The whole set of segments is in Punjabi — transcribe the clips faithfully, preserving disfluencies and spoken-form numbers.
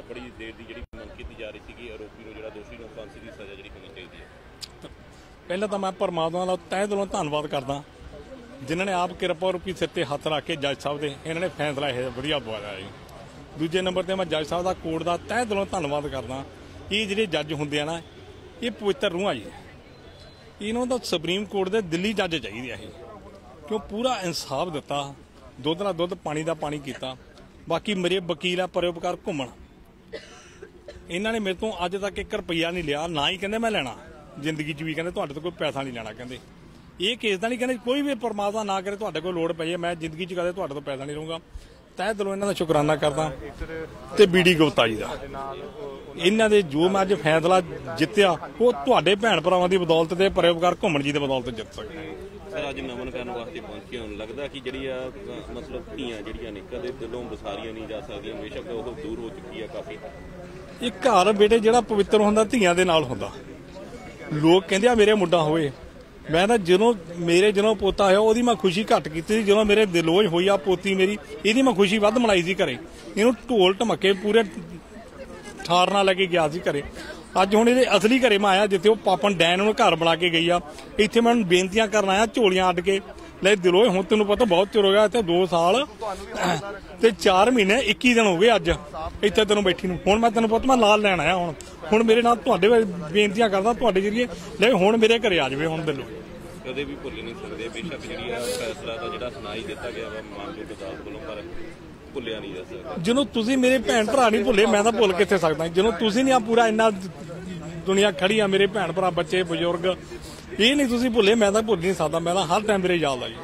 बड़ी देर की जी मंग की जा रही थी आरोपी को जो दोषी को फांसी की सज़ा जी होनी चाहिए है। पहले तो मैं परमात्मा का तह दिलों धन्नवाद करदा जिन्होंने आप किरपा रूपी सिर ते हथ रख के जज साहब के इन्होंने फैसला यह वधिया दवाया है। दूजे नंबर पर मैं जज साहब का कोर्ट का तह दिलों धन्नवाद करदा। ये ਜਿਹੜੇ जज होंगे ना ये पवित्र रूहां जी इन्हों तो सुप्रीम कोर्ट के दिल्ली जज चाहिए है क्यों पूरा इंसाफ दिता दुध का दुध पानी का पानी किया। बाकी मेरे वकील आ परोपकार घूमन इन्होंने मेरे तो अज तक एक रुपया नहीं लिया ना ही कहते मैं लेना जिंदगी च भी कहते तुहाडे तो कोई पैसा नहीं लेना कहते ये केस का नहीं कहते कोई भी परमात्मा ना करे तुहाडे कोल लोड़ पई मैं जिंदगी च कदे तुहाडे तो पैसा नहीं लूँगा। तह दिलों इन्हों का शुकराना करदा ते बीडी गुप्ता जी का इन्हों ने जो मैं अज फैसला जितया वो तुहाडे भैन भरावां दी बदौलत ते परोपकार घूमन जी की बदौलत जित सकते हैं। सर अज नमन करने वास्ते पहुंचे हो लगता कि जी मतलब धियां जिहड़ियां ने कदे दिलों बसारियां नहीं जा सकदियां बेशक वो दूर हो चुकी है काफ़ी। एक घर बेटे जिहड़ा पवित्र हुंदा धियां दे नाल हुंदा लोग कहंदे आ मेरे मुंडा होए मैं ना ਜਦੋਂ मेरे ਜਦੋਂ पोता होया ਉਹਦੀ मैं खुशी घट की ਜਦੋਂ मेरे दिलोज होई आ पोती मेरी ਇਹਦੀ मैं खुशी ਵੱਧ ਮਨਾਈ ਸੀ ਘਰੇ ਇਹਨੂੰ ਢੋਲ ਢਮਕੇ पूरे ਠਾਰ ਨਾਲ ਲੈ ਕੇ ਗਿਆ ਸੀ ਘਰੇ। ਅੱਜ ਹੁਣ ਇਹਦੇ ਅਸਲੀ ਘਰੇ ਮੈਂ ਆਇਆ ਜਿੱਥੇ ਉਹ ਪਾਪਨ ਡੈਨ ਉਹਨੂੰ ਘਰ ਬਣਾ ਕੇ ਗਈ ਆ ਇੱਥੇ ਮੈਂ ਬੇਨਤੀਆਂ ਕਰਨ ਆਇਆ ਝੋਲੀਆਂ ਅੱਡ ਕੇ ਲੈ ਦਿਲੋਏ ਹੁਣ ਤੈਨੂੰ ਪਤਾ ਬਹੁਤ ਚਿਰ ਹੋ ਗਿਆ ਇੱਥੇ ਦੋ ਸਾਲ ਤੇ ਚਾਰ ਮਹੀਨੇ ਇੱਕੀ ਦਿਨ ਹੋ ਗਏ ਅੱਜ ਇੱਥੇ ਤੈਨੂੰ ਬੈਠੀ ਨੂੰ ਹੁਣ ਮੈਂ ਤੈਨੂੰ ਪੁੱਤ ਮੈਂ ਨਾਲ ਲੈਣ ਆਇਆ ਹੁਣ ਹੁਣ ਮੇਰੇ ਨਾਲ ਤੁਹਾਡੇ ਬੇਨਤੀਆਂ ਕਰਦਾ ਤੁਹਾਡੇ ਜਰੀਏ ਲੈ ਹੁਣ ਮੇਰੇ ਘਰੇ ਆ ਜਾਵੇ ਹੁਣ ਦਿਲੋਂ ਕਦੇ ਵੀ ਭੁੱਲ ਨਹੀਂ ਸਕਦੇ ਬੇਸ਼ੱਕ ਜਿਹੜੀ ਆ ਫੈਸਲਾ ਤਾਂ ਜਿਹੜਾ ਸੁਣਾਈ ਦਿੱਤਾ ਗਿਆ ਵਾ ਮਾਨਯੋਗ ਅਦਾਲਤ ਵੱਲੋਂ ਪਰ ਭੁੱਲਿਆ ਨਹੀਂ ਜਾ ਸਕਦਾ। ਜਦੋਂ ਤੁਸੀਂ ਮੇਰੇ ਭੈਣ ਭਰਾ ਨਹੀਂ ਭੁੱਲੇ ਮੈਂ ਤਾਂ ਭੁੱਲ ਕਿੱਥੇ ਸਕਦਾ ਜਦੋਂ ਤੁਸੀਂ ਨਹੀਂ ਆ ਪੂਰਾ ਇੰਨਾ ਦੁਨੀਆ ਖੜੀ ਆ ਮੇਰੇ ਭੈਣ ਭਰਾ ਬੱਚੇ ਬਜ਼ੁਰਗ ਇਹ ਨਹੀਂ ਤੁਸੀਂ ਭੁੱਲੇ ਮੈਂ ਤਾਂ ਭੁੱਲ ਨਹੀਂ ਸਕਦਾ ਮੈਂ ਤਾਂ ਹਰ ਟਾਈਮ ਮੇਰੇ ਯਾਦ ਆ ਜੀ।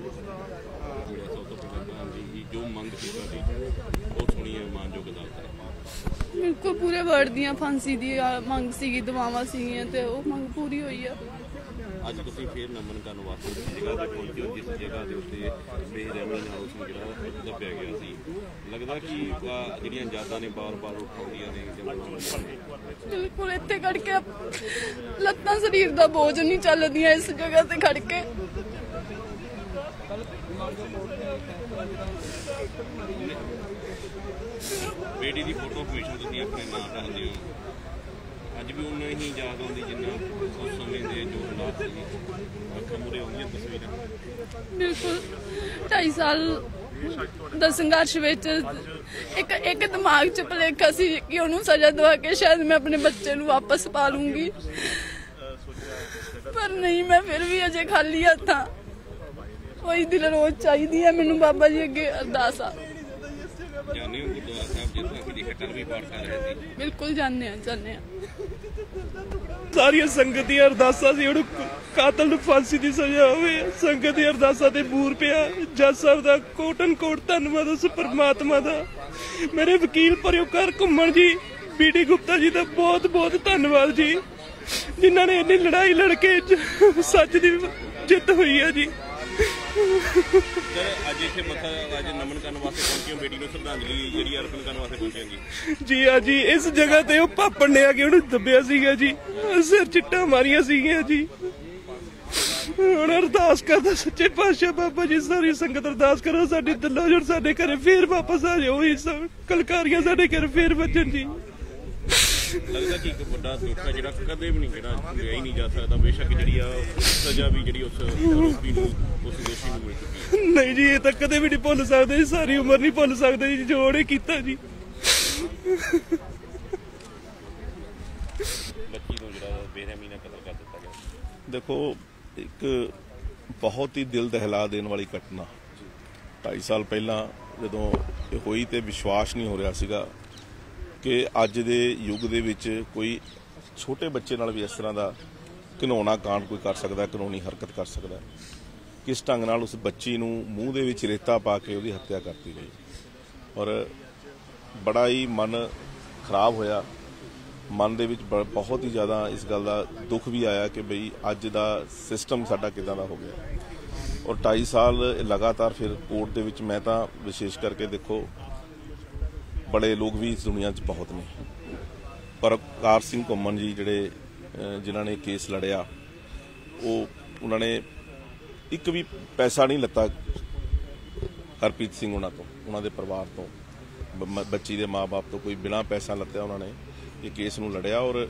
ਜੋ ਮੰਗ ਸੀ ਤੁਹਾਡੀ ਉਹ ਸੁਣੀ ਹੈ ਮਾਨਯੋਗ ਅਦਾਲਤ ਨੇ ਮੇਰੇ ਕੋਲ ਪੂਰੇ ਵਰਡ ਦੀਆਂ ਫਾਂਸੀ ਦੀ ਮੰਗ ਸੀਗੀ ਦਵਾਵਾਂ ਸੀਗੀਆਂ ਤੇ ਉਹ ਮੰਗ ਪੂਰੀ ਹੋਈ ਆ। ਅੱਜ ਤੁਸੀਂ ਫੇਰ ਨਮਨ ਕਰਨ ਵਾਸਤੇ ਇਸ ਜਗ੍ਹਾ ਤੇ ਪਹੁੰਚੇ ਹੋ ਜਿਸ ਜਗ੍ਹਾ ਦੇ ਉੱਤੇ ਬੇਰਹਿਮੀ ਨਾਲ ਉਸ ਨੂੰ ਜਿਹੜਾ ਦੱਬਿਆ ਗਿਆ ਸੀ ਲੱਗਦਾ ਕਿ ਜਿਹੜੀਆਂ ਯਾਦਾਂ ਨੇ ਬਾਰ-ਬਾਰ ਉਠਾਉਂਦੀਆਂ ਨੇ ਬਿਲਕੁਲ ਇੱਥੇ ਖੜ ਕੇ ਲੱਤਾਂ ਸਰੀਰ ਦਾ ਬੋਝ ਨਹੀਂ ਚੱਲਦੀਆਂ ਇਸ ਜਗ੍ਹਾ ਤੇ ਖੜ ਕੇ ਬੇਟੀ ਦੀ ਫੋਟੋ ਹਮੇਸ਼ਾ ਤੁਸੀਂ ਆਪਣੇ ਨਾਲ ਰੱਖਦੇ ਹੋ ਅੱਜ ਵੀ ਉਹਨਾਂ ਹੀ ਯਾਦ ਆਉਂਦੀ ਜਿੰਨਾ ਉਸ ਸਮੇਂ ਦੇ ਜੋ ਹਾਲਾਤ ਸੀ ਅੱਖਾਂ ਮੂਹਰੇ ਆਉਂਦੀਆਂ ਤਸਵੀਰਾਂ। ਬਿਲਕੁਲ ਢਾਈ ਸਾਲ ਦਾ ਸੰਘਰਸ਼ ਵਿੱਚ ਇੱਕ ਇੱਕ ਦਿਮਾਗ 'ਚ ਭੁਲੇਖਾ ਸੀ ਕਿ ਉਹਨੂੰ ਸਜ਼ਾ ਦਵਾ ਕੇ ਸ਼ਾਇਦ ਮੈਂ ਆਪਣੇ ਬੱਚੇ ਨੂੰ ਵਾਪਸ ਪਾ ਲੂੰਗੀ ਪਰ ਨਹੀਂ ਮੈਂ ਫਿਰ ਵੀ ਅਜੇ ਖਾਲੀ ਹੱਥਾਂ ਕੋਈ ਦਿਲ ਰੋਜ਼ ਚਾਹੀਦੀ ਹੈ ਮੈਨੂੰ ਬਾਬਾ ਜੀ ਅੱਗੇ ਅਰਦਾਸ ਆ। ਜਾਣੇ ਹੋ ਗੁਰਦੁਆਰਾ ਸਾਹਿਬ ਜਿੱਥੇ ਕਿ ਲਿਖੇ ਕਰ ਵੀ ਪਾਠ ਕਰ ਰਹੇ ਸੀ ਬਿਲਕੁਲ ਜਾਣੇ ਆ ਜਾਣੇ ਆ ਸਾਰੀਆਂ ਸੰਗਤ ਦੀਆਂ ਅਰਦਾਸਾਂ ਸੀ ਉਹਨੂੰ ਕਾਤਲ ਨੂੰ ਫਾਂਸੀ ਦੀ ਸਜ਼ਾ ਹੋਵੇ ਸੰਗਤ ਦੀ ਅਰਦਾਸਾਂ ਤੇ ਬੂਰ ਪਿਆ ਜੱਜ ਸਾਹਿਬ ਦਾ ਕੋਟਨ ਕੋਟ ਧੰਨਵਾਦ ਉਸ ਪਰਮਾਤਮਾ ਦਾ ਮੇਰੇ ਵਕੀਲ ਪਰਿਓਕਾਰ ਘੁੰਮਣ ਜੀ ਬੀਡੀ ਗੁਪਤਾ ਜੀ ਦਾ ਬਹੁਤ ਬਹੁਤ ਧੰਨਵਾਦ ਜੀ ਜਿਨ੍ਹਾਂ ਨੇ ਇੰਨੀ ਲੜਾਈ ਲੜ ਕੇ ਸੱਚ ਦੀ ਜਿੱਤ ਹੋਈ ਹੈ ਜੀ। ਸਰ ਅੱਜ ਇੱਥੇ ਮੱਥਾ ਅੱਜ ਨਮਨ ਕਰਨ ਵਾਸਤੇ ਪਹੁੰਚੇ ਹੋ ਬੇਟੀ ਨੂੰ ਸ਼ਰਧਾਂਜਲੀ ਜਿਹੜੀ ਅਰਪਣ ਕਰਨ ਵਾਸਤੇ ਪਹੁੰਚੇ ਜੀ ਜੀ ਆ ਜੀ ਇਸ ਜਗ੍ਹਾ ਤੇ ਉਹ ਪਾਪਣ ਨੇ ਆ ਕੇ ਉਹਨੂੰ ਦੱਬਿਆ ਸੀਗਾ ਜੀ ਸਿਰ ਚਿੱਟਾਂ ਮਾਰੀਆਂ ਸੀਗੀਆਂ ਜੀ ਹੁਣ ਅਰਦਾਸ ਕਰਦਾ ਸੱਚੇ ਪਾਤਸ਼ਾਹ ਬਾਬਾ ਜੀ ਸਾਰੀ ਸੰਗਤ ਅਰਦਾਸ ਕਰੋ ਸਾਡੇ ਦਿਲੋਂ ਜੁੜ ਸਾਡੇ ਘਰੇ ਫੇਰ ਵਾਪਸ ਆ ਜਾਓ ਉਹੀ ਕਲਕਾਰੀਆਂ ਸਾਡੇ ਘਰ ਫੇਰ ਵੱਜਣ ਜੀ। ਲੱਗਦਾ ਕਿ ਇੱਕ ਵੱਡਾ ਦੁੱਖ ਹੈ ਜਿਹੜਾ ਕਦੇ ਵੀ ਨਹੀਂ ਜਿਹੜਾ ਲਿਆ ਹੀ ਨਹੀਂ ਜਾ ਸਕਦਾ ਬੇਸ਼ੱਕ ਜਿਹੜੀ ਆ ਸਜ਼ਾ ਵੀ ਜਿਹੜੀ ਉਸ ਆਰੋਪੀ ਨੂੰ ਉਸ ਦੋਸ਼ੀ ਨੂੰ ਮਿਲ ਚੁੱਕੀ ਹੈ। ਨਹੀਂ ਜੀ ਇਹ ਤਾਂ ਕਦੇ ਵੀ ਨਹੀਂ ਭੁੱਲ ਸਕਦੇ ਸਾਰੀ ਉਮਰ ਨਹੀਂ ਭੁੱਲ ਸਕਦੇ ਜੀ ਜੋ ਉਹਨੇ ਕੀਤਾ ਜੀ। ਬੱਚੀ ਨੂੰ ਜਿਹੜਾ ਬੇਰਹਿਮੀ ਨਾਲ ਕਤਲ ਕਰ ਦਿੱਤਾ ਗਿਆ ਦੇਖੋ ਇੱਕ ਬਹੁਤ ਹੀ ਦਿਲ ਦਹਿਲਾ ਦੇਣ ਵਾਲੀ ਘਟਨਾ ਢਾਈ ਸਾਲ ਪਹਿਲਾਂ ਜਦੋਂ ਇਹ ਹੋਈ ਤੇ ਵਿਸ਼ਵਾਸ ਨਹੀਂ ਹੋ ਰਿਹਾ ਸੀਗਾ ਕਿ ਅੱਜ ਦੇ ਯੁੱਗ ਦੇ ਵਿੱਚ ਕੋਈ ਛੋਟੇ ਬੱਚੇ ਨਾਲ ਵੀ ਇਸ ਤਰ੍ਹਾਂ ਦਾ ਘਿਨਾਉਣਾ ਕਾਂਡ ਕੋਈ ਕਰ ਸਕਦਾ ਕਾਨੂੰਨੀ ਹਰਕਤ ਕਰ ਸਕਦਾ ਕਿਸ ਢੰਗ ਨਾਲ ਉਸ ਬੱਚੀ ਨੂੰ ਮੂੰਹ ਦੇ ਵਿੱਚ ਰੇਤਾ ਪਾ ਕੇ ਉਹਦੀ ਹੱਤਿਆ ਕਰਤੀ ਗਈ ਔਰ ਬੜਾ ਹੀ ਮਨ ਖਰਾਬ ਹੋਇਆ ਮਨ ਦੇ ਵਿੱਚ ਬਹੁਤ ਹੀ ਜ਼ਿਆਦਾ ਇਸ ਗੱਲ ਦਾ ਦੁੱਖ ਵੀ ਆਇਆ ਕਿ ਬਈ ਅੱਜ ਦਾ ਸਿਸਟਮ ਸਾਡਾ ਕਿੱਦਾਂ ਦਾ ਹੋ ਗਿਆ ਔਰ ਢਾਈ ਸਾਲ ਲਗਾਤਾਰ ਫਿਰ ਕੋਰਟ ਦੇ ਵਿੱਚ ਮੈਂ ਤਾਂ ਵਿਸ਼ੇਸ਼ ਕਰਕੇ ਦੇਖੋ बड़े लोग भी इस दुनिया च बहुत ने पर कार सिंह घुम्मन जी जिहड़े जिन्होंने केस लड़िया वो उन्होंने एक भी पैसा नहीं लता हरप्रीत सिंह उन्होंने तो उन्होंने परिवार तो ਬ- ਬੱਚੀ ਦੇ ਮਾਪੇ ਤੋਂ ਕੋਈ ਬਿਨਾਂ ਪੈਸਾ ਲੱਤਿਆ ਉਹਨਾਂ ਨੇ ਇਹ ਕੇਸ ਨੂੰ ਲੜਿਆ ਔਰ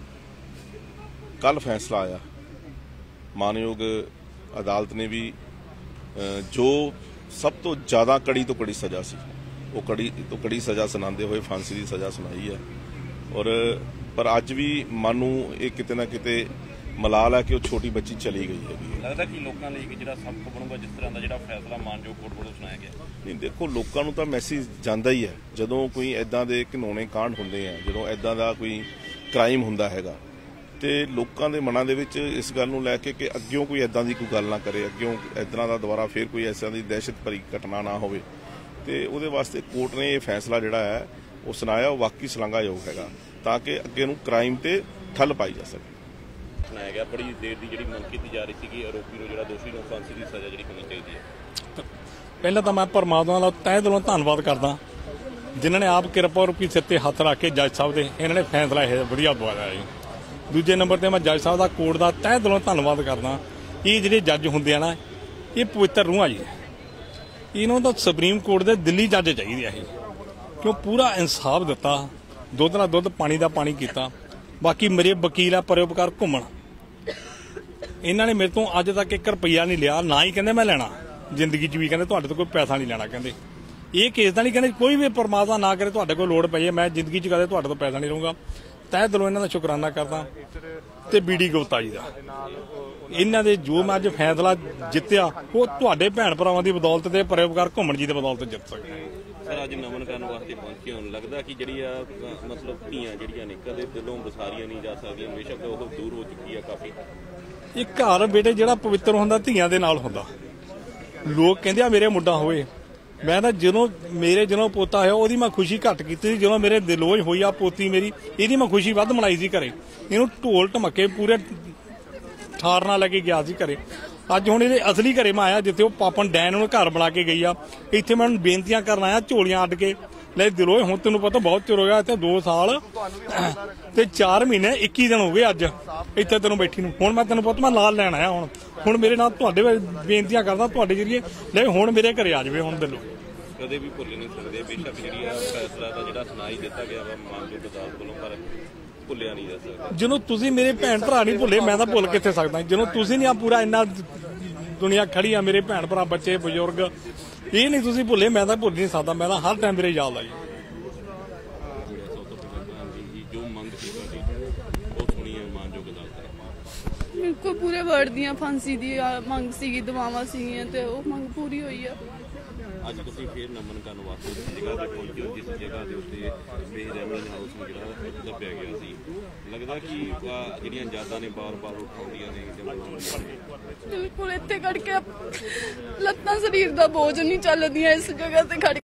ਕੱਲ ਫੈਸਲਾ ਆਇਆ। ਮਾਨਯੋਗ ਅਦਾਲਤ ਨੇ ਵੀ ਅ, ਜੋ ਸਭ ਤੋਂ ਜ਼ਿਆਦਾ ਕੜੀ ਤੋਂ ਕੜੀ ਸਜ਼ਾ ਸੀ ਉਹ ਕੜੀ ਤੋਂ ਕੜੀ ਸਜ਼ਾ ਸੁਣਾਉਂਦੇ ਹੋਏ ਫਾਂਸੀ ਦੀ ਸਜ਼ਾ ਸੁਣਾਈ ਹੈ। ਔਰ ਪਰ ਅੱਜ ਵੀ ਮਨ ਨੂੰ ਇਹ ਕਿਤੇ ਨਾ ਕਿਤੇ ਮਲਾਲ ਹੈ ਕਿ ਉਹ ਛੋਟੀ ਬੱਚੀ ਚਲੀ ਗਈ ਹੈਗੀ। ਲੱਗਦਾ ਕਿ ਲੋਕਾਂ ਲਈ ਕਿ ਜਿਹੜਾ ਸਭ ਤੋਂ ਬਣੂਗਾ ਜਿਸ ਤਰ੍ਹਾਂ ਦਾ ਜਿਹੜਾ ਫੈਸਲਾ ਮਾਨਯੋਗ ਕੋਰਟ ਵੱਲੋਂ ਸੁਣਾਇਆ ਗਿਆ। ਨਹੀਂ ਦੇਖੋ, ਲੋਕਾਂ ਨੂੰ ਤਾਂ ਮੈਸੇਜ ਜਾਂਦਾ ਹੀ ਹੈ ਜਦੋਂ ਕੋਈ ਐਦਾਂ ਦੇ ਘਿਨੌਣੇ ਕਾਂਡ ਹੁੰਦੇ ਆ, ਜਦੋਂ ਐਦਾਂ ਦਾ ਕੋਈ ਕ੍ਰਾਈਮ ਹੁੰਦਾ ਹੈਗਾ ਤੇ ਲੋਕਾਂ ਦੇ ਮਨਾਂ ਦੇ ਵਿੱਚ ਇਸ ਗੱਲ ਨੂੰ ਲੈ ਕੇ ਕਿ ਅੱਗਿਓਂ ਕੋਈ ਐਦਾਂ ਦੀ ਕੋਈ ਗੱਲ ਨਾ ਕਰੇ, ਅੱਗਿਓਂ ਇੱਦਾਂ ਦਾ ਦੁਬਾਰਾ ਫਿਰ ਕੋਈ ਐਸਾ ਦੀ ਦਹਿਸ਼ਤ ਭਰੀ ਘਟਨਾ ਨਾ ਹੋਵੇ ਤੇ ਉਹਦੇ ਵਾਸਤੇ ਕੋਰਟ ਨੇ ਇਹ ਫੈਸਲਾ ਜਿਹੜਾ ਹੈ ਉਹ ਸੁਣਾਇਆ, ਉਹ ਵਾਕਈ ਸ਼ਲਾਘਾਯੋਗ ਹੈਗਾ ਤਾਂ ਕਿ ਅੱਗੇ ਨੂੰ ਕ੍ਰਾਈਮ ਤੇ ਠੱਲ ਪਾਈ ਜਾ ਸਕੇ। ਸੁਣਾਇਆ ਗਿਆ ਬੜੀ ਦੇਰ ਦੀ ਜਿਹੜੀ ਮੰਗ ਕੀਤੀ ਜਾ ਰਹੀ ਸੀ ਕਿ ਆਰੋਪੀ ਨੂੰ ਜਿਹੜਾ ਦੋਸ਼ੀ ਨੂੰ ਫਾਂਸੀ ਦੀ ਸਜ਼ਾ ਜਿਹੜੀ ਹੋਣੀ ਚਾਹੀਦੀ ਹੈ। ਪਹਿਲਾਂ ਤਾਂ ਮੈਂ ਪਰਮਾਤਮਾ ਦਾ ਤਹਿ ਦਿਲੋਂ ਧੰਨਵਾਦ ਕਰਦਾ ਜਿਨ੍ਹਾਂ ਨੇ ਆਪ ਕਿਰਪਾ ਰੂਪੀ ਸਿਰ ਤੇ ਹੱਥ ਰੱਖ ਕੇ ਜੱਜ ਸਾਹਿਬ ਦੇ ਇਹਨਾਂ ਨੇ ਫੈਸਲਾ ਇਹ ਵਧੀਆ ਦਵਾਇਆ ਜੀ। ਦੂਜੇ ਨੰਬਰ ਤੇ ਮੈਂ ਜੱਜ ਸਾਹਿਬ ਦਾ ਕੋਰਟ ਦਾ ਤਹਿ ਦਿਲੋਂ ਧੰਨਵਾਦ ਕਰਦਾ। ਇਹ ਜਿਹੜੇ ਜੱਜ ਹੁੰਦੇ ਆ ਨਾ ਇਹ ਪਵਿੱਤਰ ਰੂਹਾਂ ਜੀ, ਇਹਨਾਂ ਨੂੰ ਤਾਂ ਸੁਪਰੀਮ ਕੋਰਟ ਦੇ ਦਿੱਲੀ ਜੱਜ ਚਾਹੀਦੇ ਆ ਇਹ, ਕਿਉਂ ਪੂਰਾ ਇਨਸਾਫ ਦਿੱਤਾ, ਦੁੱਧ ਨਾਲ ਦੁੱਧ ਪਾਣੀ ਦਾ ਪਾਣੀ ਕੀਤਾ। ਬਾਕੀ ਮੇਰੇ ਵਕੀਲ ਆ ਪਰਉਪਕਾਰ ਘੁੰਮਣ, ਇਹਨਾਂ ਨੇ ਮੇਰੇ ਤੋਂ ਅੱਜ ਤੱਕ ਇੱਕ ਰੁਪਈਆ ਨਹੀਂ ਲਿਆ, ਨਾ ਹੀ ਕਹਿੰਦੇ ਮੈਂ ਲੈਣਾ ਜ਼ਿੰਦਗੀ 'ਚ ਵੀ, ਕਹਿੰਦੇ ਤੁਹਾਡੇ ਤੋਂ ਕੋਈ ਪੈਸਾ ਨਹੀਂ ਲੈਣਾ। ਕਹਿੰਦੇ ਇਹ ਕੇਸ ਦਾ ਨਹੀਂ, ਕਹਿੰਦੇ ਕੋਈ ਵੀ ਪਰਮਾਤਮਾ ਨਾ ਕਰੇ ਤੁਹਾਡੇ ਕੋਲ ਲੋੜ ਪਈ ਮੈਂ ਜ਼ਿੰਦਗੀ 'ਚ ਕਦੇ ਤੁਹਾਡੇ ਤੋਂ ਪੈਸਾ ਨਹੀਂ ਲਊਂਗਾ। ਤਹਿ ਦਿਲੋਂ ਇਹਨਾਂ ਦਾ ਸ਼ੁਕਰਾਨਾ ਕਰਦਾ ਤੇ ਬੀਡੀ ਗੁਪਤਾ ਜੀ ਦਾ, ਇਹਨਾਂ ਦੇ ਜੋ ਮੈਂ ਅੱਜ ਫੈਸਲਾ ਜਿੱਤਿਆ ਉਹ ਤੁਹਾਡੇ ਭੈਣ ਭਰਾਵਾਂ ਦੀ ਬਦੌਲਤ ਤੇ ਪਰਉਪਕਾਰ ਘੁੰਮਣ ਜੀ ਦੀ ਬਦੌਲਤ ਜਿੱਤ ਸਕਦੇ। ਸਰ ਅੱਜ ਨਮਨ ਕਰਨ ਵਾਸਤੇ ਪਹੁੰਚੇ ਹੋਣ ਲੱਗਦਾ ਕਿ ਜਿਹੜੀ ਆ ਮਤਲਬ ਧੀਆਂ ਜਿਹੜੀਆਂ ਨੇ ਕਦੇ ਦਿਲੋਂ ਵਸਾਰੀਆਂ ਨਹੀਂ ਜਾ ਸਕਦੀਆਂ, ਬੇਸ਼ੱਕ ਉਹ ਦੂਰ ਹੋ ਚੁੱਕੀ ਆ ਕਾਫੀ। ਇਹ ਘਰ ਬੇਟੇ ਜਿਹੜਾ ਪਵਿੱਤਰ ਹੁੰਦਾ ਧੀਆਂ ਦੇ ਨਾਲ ਹੁੰਦਾ। ਲੋਕ ਕਹਿੰਦੇ ਆ ਮੇਰੇ ਮੁੰਡਾ ਹੋਵੇ, ਮੈਂ ਤਾਂ ਜਦੋਂ ਮੇਰੇ ਜਦੋਂ ਪੋਤਾ ਹੋਇਆ ਉਹਦੀ ਮੈਂ ਖੁਸ਼ੀ ਘੱਟ ਕੀਤੀ ਸੀ, ਜਦੋਂ ਮੇਰੇ ਦਿਲੋਂ ਹੋਈ ਆ ਪੋਤੀ ਮੇਰੀ ਇਹਦੀ ਮੈਂ ਖੁਸ਼ੀ ਵੱਧ ਮਨਾਈ ਸੀ ਘਰੇ। ਇਹਨੂੰ ਢੋਲ ਢਮੱਕੇ ਪੂਰੇ ਠਾਰ ਨਾਲ ਲੈ ਕੇ ਗਿਆ ਸੀ ਘਰੇ। ਅੱਜ ਹੁਣ ਇਹਦੇ ਅਸਲੀ ਘਰੇ ਮੈਂ ਆਇਆ ਜਿੱਥੇ ਉਹ ਪਾਪਨ ਡੈਨ ਉਹਨੂੰ ਘਰ ਬਣਾ ਕੇ ਗਈ ਆ, ਇੱਥੇ ਮੈਂ ਉਹਨੂੰ ਬੇਨਤੀਆਂ ਕਰਨ ਆਇਆ ਝੋਲੀਆਂ ਅੱਡ ਕੇ ਲੈ ਦਿਲੋਂ। ਹੁਣ ਤੈਨੂੰ ਪਤਾ ਬਹੁਤ ਚਿਰ ਹੋ ਗਿਆ ਇੱਥੇ, ਦੋ ਸਾਲ ਤੇ ਚਾਰ ਮਹੀਨੇ ਇੱਕੀ ਦਿਨ ਹੋ ਗਏ ਅੱਜ ਇੱਥੇ ਤੈਨੂੰ ਬੈਠੀ ਨੂੰ। ਹੁਣ ਮੈਂ ਤੈਨੂੰ ਪਤਾ ਮੈਂ ਲਾਲ ਲੈਣ ਆਇਆ, ਹੁਣ ਹੁਣ ਮੇਰੇ ਨਾਲ ਤੁਹਾਡੇ ਬੇਨਤੀਆਂ ਕਰਦਾ ਤੁਹਾਡੇ ਜਰੀਏ ਲੈ ਹੁਣ ਮੇਰੇ ਘਰੇ ਆ ਜਾਵੇ ਹੁਣ ਦਿਲੋਂ। ਕਦੇ ਵੀ ਭੁੱਲ ਨਹੀਂ ਸਕਦੇ ਬੇਸ਼ੱਕ ਜਿਹੜੀ ਆ ਫੈਸਲਾ ਦਾ ਜਿਹੜਾ ਸੁਣਾਈ ਦਿੱਤਾ ਗਿਆ ਵਾ ਮਾਨਯੋਗ ਅਦਾਲਤ ਵੱਲੋਂ, ਪਰ ਭੁੱਲਿਆ ਨਹੀਂ ਜਾ ਸਕਦਾ। ਜਦੋਂ ਤੁਸੀਂ ਮੇਰੇ ਭੈਣ ਭਰਾ ਨਹੀਂ ਭੁੱਲੇ ਮੈਂ ਤਾਂ ਭੁੱਲ ਕਿੱਥੇ ਸਕਦਾ। ਜਦੋਂ ਤੁਸੀਂ ਨਹੀਂ ਆ ਪੂਰਾ ਇੰਨਾ ਦੁਨੀਆ ਖੜੀ ਆ, ਮੇਰੇ ਭੈਣ ਭਰਾ ਬੱਚੇ ਬਜ਼ੁਰਗ ਇਹ ਨਹੀਂ ਤੁਸੀਂ ਭੁੱਲੇ ਮੈਂ ਤਾਂ ਭੁੱਲ ਨਹੀਂ ਸਕਦਾ। ਮੈਂ ਤਾਂ ਹਰ ਟਾਈਮ ਮੇਰੇ ਯਾਦ ਆ ਜੀ। ਜੋ ਮੰਗ ਸੀ ਤੁਹਾਡੀ ਉਹ ਸੁਣੀ ਹੈ ਮਾਨਯੋਗ ਅਦਾਲਤ ਨੇ। ਮੇਰੇ ਕੋਲ ਪੂਰੇ ਵਰਡ ਦੀਆਂ ਫਾਂਸੀ ਦੀ ਮੰਗ ਸੀਗੀ, ਦੁਆਵਾਂ ਸੀਗੀਆਂ ਤੇ ਉਹ ਮੰਗ ਪੂਰੀ ਹੋਈ ਆ। ਅੱਜ ਤੁਸੀਂ ਫੇਰ ਨਮਨ ਕਰਨ ਵਾਸਤੇ ਉਸ ਜਗ੍ਹਾ ਤੇ ਪਹੁੰਚੇ ਹੋ ਜਿਸ ਜਗ੍ਹਾ ਦੇ ਉੱਤੇ ਬੇਰਹਿਮੀ ਹਾਊਸ ਨੂੰ ਜਿਹੜਾ ਦੱਬਿਆ ਗਿਆ ਸੀ। ਲੱਗਦਾ ਕਿ ਜਿਹੜੀਆਂ ਯਾਦਾਂ ਨੇ ਬਾਰ-ਬਾਰ ਉਠਾਉਂਦੀਆਂ ਨੇ ਜਦੋਂ ਬਿਲਕੁਲ ਇੱਥੇ ਖੜ ਕੇ ਲੱਤਾਂ ਸਰੀਰ ਦਾ ਬੋਝ ਨਹੀਂ ਚੱਲਦੀਆਂ ਇਸ ਜਗ੍ਹਾ ਤੇ ਖੜ